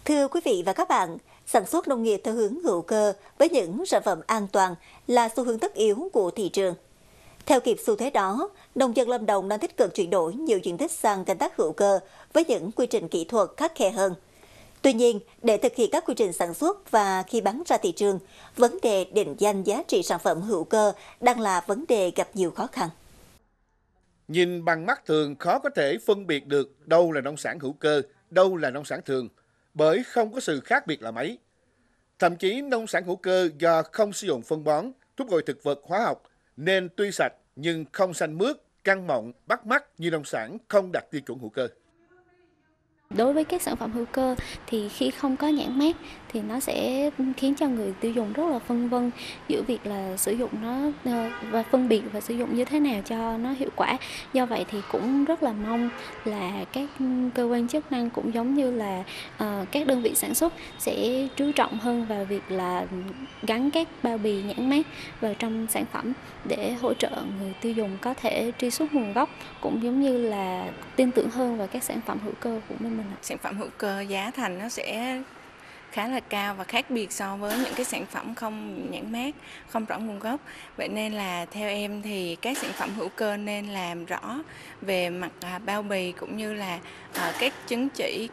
Thưa quý vị và các bạn, sản xuất nông nghiệp theo hướng hữu cơ với những sản phẩm an toàn là xu hướng tất yếu của thị trường. Theo kịp xu thế đó, nông dân Lâm Đồng đang tích cực chuyển đổi nhiều diện tích sang canh tác hữu cơ với những quy trình kỹ thuật khắt khe hơn. Tuy nhiên, để thực hiện các quy trình sản xuất và khi bán ra thị trường, vấn đề định danh giá trị sản phẩm hữu cơ đang là vấn đề gặp nhiều khó khăn. Nhìn bằng mắt thường khó có thể phân biệt được đâu là nông sản hữu cơ, đâu là nông sản thường, bởi không có sự khác biệt là mấy. Thậm chí nông sản hữu cơ do không sử dụng phân bón, thuốc bảo vệ thực vật hóa học nên tuy sạch nhưng không xanh mướt, căng mọng, bắt mắt như nông sản không đạt tiêu chuẩn hữu cơ. Đối với các sản phẩm hữu cơ thì khi không có nhãn mác thì nó sẽ khiến cho người tiêu dùng rất là phân vân giữa việc là sử dụng nó và phân biệt và sử dụng như thế nào cho nó hiệu quả. Do vậy thì cũng rất là mong là các cơ quan chức năng cũng giống như là các đơn vị sản xuất sẽ chú trọng hơn vào việc là gắn các bao bì nhãn mác vào trong sản phẩm để hỗ trợ người tiêu dùng có thể truy xuất nguồn gốc, cũng giống như là tin tưởng hơn vào các sản phẩm hữu cơ của mình. Sản phẩm hữu cơ giá thành nó sẽ khá là cao và khác biệt so với những cái sản phẩm không nhãn mác, không rõ nguồn gốc. Vậy nên là theo em thì các sản phẩm hữu cơ nên làm rõ về mặt bao bì cũng như là các chứng chỉ,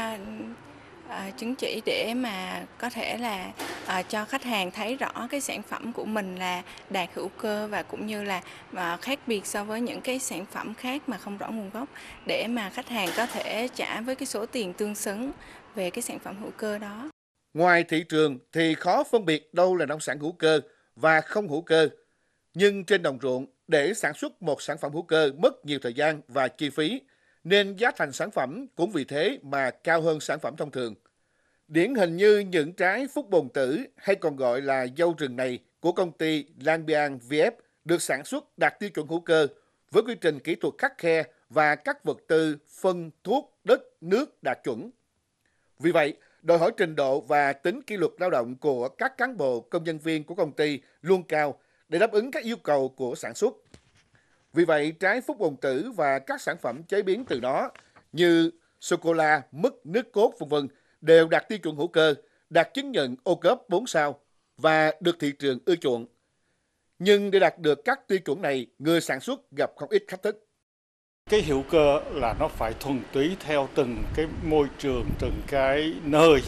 chứng chỉ để mà có thể là cho khách hàng thấy rõ cái sản phẩm của mình là đạt hữu cơ và cũng như là khác biệt so với những cái sản phẩm khác mà không rõ nguồn gốc, để mà khách hàng có thể trả với cái số tiền tương xứng về cái sản phẩm hữu cơ đó. Ngoài thị trường thì khó phân biệt đâu là nông sản hữu cơ và không hữu cơ. Nhưng trên đồng ruộng, để sản xuất một sản phẩm hữu cơ mất nhiều thời gian và chi phí, nên giá thành sản phẩm cũng vì thế mà cao hơn sản phẩm thông thường. Điển hình như những trái phúc bồn tử hay còn gọi là dâu rừng này của công ty Langbian VF được sản xuất đạt tiêu chuẩn hữu cơ với quy trình kỹ thuật khắt khe và các vật tư, phân, thuốc, đất, nước đạt chuẩn. Vì vậy, đòi hỏi trình độ và tính kỷ luật lao động của các cán bộ, công nhân viên của công ty luôn cao để đáp ứng các yêu cầu của sản xuất. Vì vậy, trái phúc bồn tử và các sản phẩm chế biến từ nó như sô-cô-la, mứt, nước cốt, v.v. đều đạt tiêu chuẩn hữu cơ, đạt chứng nhận ô cốp 4 sao và được thị trường ưa chuộng. Nhưng để đạt được các tiêu chuẩn này, người sản xuất gặp không ít thách thức. Cái hữu cơ là nó phải thuần túy theo từng cái môi trường, từng cái nơi,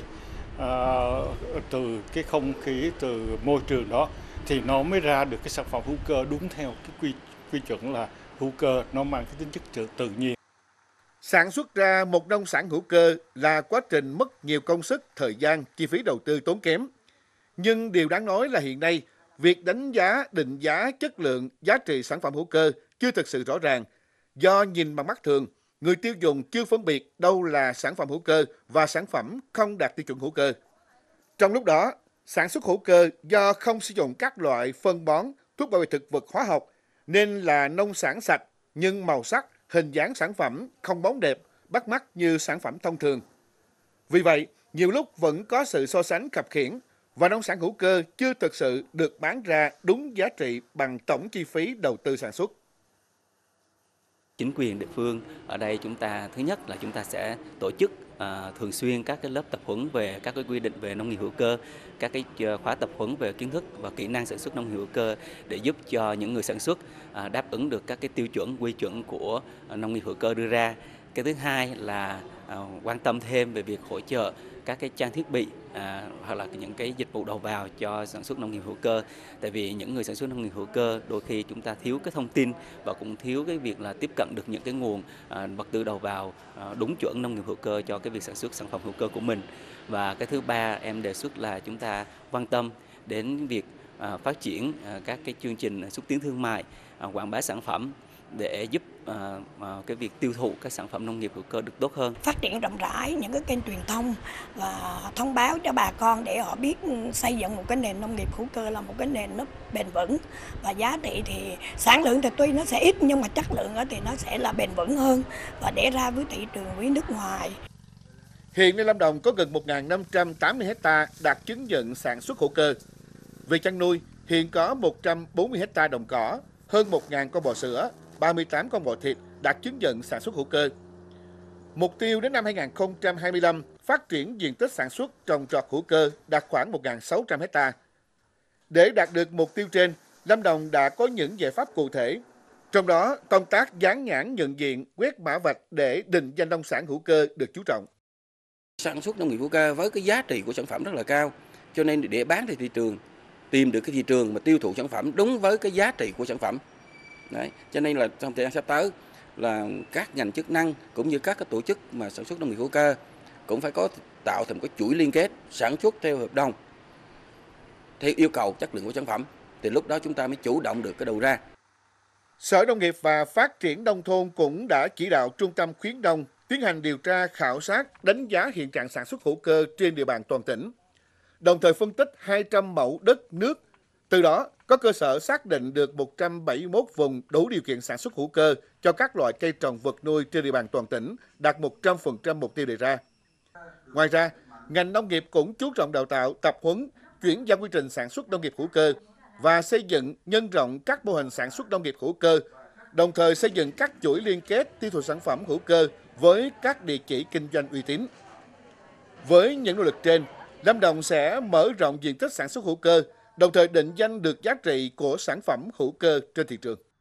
từ cái không khí, từ môi trường đó thì nó mới ra được cái sản phẩm hữu cơ đúng theo cái quy chuẩn là hữu cơ, nó mang cái tính chất tự nhiên. Sản xuất ra một nông sản hữu cơ là quá trình mất nhiều công sức, thời gian, chi phí đầu tư tốn kém. Nhưng điều đáng nói là hiện nay, việc đánh giá, định giá chất lượng, giá trị sản phẩm hữu cơ chưa thực sự rõ ràng. Do nhìn bằng mắt thường, người tiêu dùng chưa phân biệt đâu là sản phẩm hữu cơ và sản phẩm không đạt tiêu chuẩn hữu cơ. Trong lúc đó, sản xuất hữu cơ do không sử dụng các loại phân bón, thuốc bảo vệ thực vật hóa học nên là nông sản sạch nhưng màu sắc, hình dáng sản phẩm không bóng đẹp, bắt mắt như sản phẩm thông thường. Vì vậy, nhiều lúc vẫn có sự so sánh khập khiễng và nông sản hữu cơ chưa thực sự được bán ra đúng giá trị bằng tổng chi phí đầu tư sản xuất. Chính quyền địa phương ở đây chúng ta thứ nhất là chúng ta sẽ tổ chức thường xuyên các cái lớp tập huấn về các cái quy định về nông nghiệp hữu cơ, các cái khóa tập huấn về kiến thức và kỹ năng sản xuất nông nghiệp hữu cơ để giúp cho những người sản xuất đáp ứng được các cái tiêu chuẩn quy chuẩn của nông nghiệp hữu cơ đưa ra. Cái thứ hai là quan tâm thêm về việc hỗ trợ các cái trang thiết bị hoặc là những cái dịch vụ đầu vào cho sản xuất nông nghiệp hữu cơ. Tại vì những người sản xuất nông nghiệp hữu cơ đôi khi chúng ta thiếu cái thông tin và cũng thiếu cái việc là tiếp cận được những cái nguồn vật tư đầu vào đúng chuẩn nông nghiệp hữu cơ cho cái việc sản xuất sản phẩm hữu cơ của mình. Và cái thứ ba em đề xuất là chúng ta quan tâm đến việc phát triển các cái chương trình xúc tiến thương mại, quảng bá sản phẩm để giúp cái việc tiêu thụ các sản phẩm nông nghiệp hữu cơ được tốt hơn. Phát triển rộng rãi những cái kênh truyền thông và thông báo cho bà con để họ biết xây dựng một cái nền nông nghiệp hữu cơ là một cái nền nó bền vững, và giá trị thì sản lượng thì tuy nó sẽ ít nhưng mà chất lượng thì nó sẽ là bền vững hơn và để ra với thị trường với nước ngoài. Hiện nay Lâm Đồng có gần 1.580 hectare đạt chứng nhận sản xuất hữu cơ. Về chăn nuôi, hiện có 140 hectare đồng cỏ, hơn 1.000 con bò sữa, 38 con bò thịt đạt chứng nhận sản xuất hữu cơ. Mục tiêu đến năm 2025 phát triển diện tích sản xuất trồng trọt hữu cơ đạt khoảng 1.600 ha. Để đạt được mục tiêu trên, Lâm Đồng đã có những giải pháp cụ thể. Trong đó, công tác dán nhãn nhận diện, quét mã vạch để định danh nông sản hữu cơ được chú trọng. Sản xuất nông nghiệp hữu cơ với cái giá trị của sản phẩm rất là cao, cho nên để bán thì thị trường, tìm được cái thị trường mà tiêu thụ sản phẩm đúng với cái giá trị của sản phẩm. Đấy, cho nên là trong thời gian sắp tới là các ngành chức năng cũng như các cái tổ chức mà sản xuất nông nghiệp hữu cơ cũng phải có tạo thành một cái chuỗi liên kết sản xuất theo hợp đồng, theo yêu cầu chất lượng của sản phẩm, thì lúc đó chúng ta mới chủ động được cái đầu ra. Sở Nông nghiệp và Phát triển Nông thôn cũng đã chỉ đạo Trung tâm khuyến nông tiến hành điều tra, khảo sát, đánh giá hiện trạng sản xuất hữu cơ trên địa bàn toàn tỉnh, đồng thời phân tích 200 mẫu đất nước. Từ đó, có cơ sở xác định được 171 vùng đủ điều kiện sản xuất hữu cơ cho các loại cây trồng vật nuôi trên địa bàn toàn tỉnh, đạt 100% mục tiêu đề ra. Ngoài ra, ngành nông nghiệp cũng chú trọng đào tạo, tập huấn, chuyển giao quy trình sản xuất nông nghiệp hữu cơ và xây dựng, nhân rộng các mô hình sản xuất nông nghiệp hữu cơ, đồng thời xây dựng các chuỗi liên kết tiêu thụ sản phẩm hữu cơ với các địa chỉ kinh doanh uy tín. Với những nỗ lực trên, Lâm Đồng sẽ mở rộng diện tích sản xuất hữu cơ, đồng thời định danh được giá trị của sản phẩm hữu cơ trên thị trường.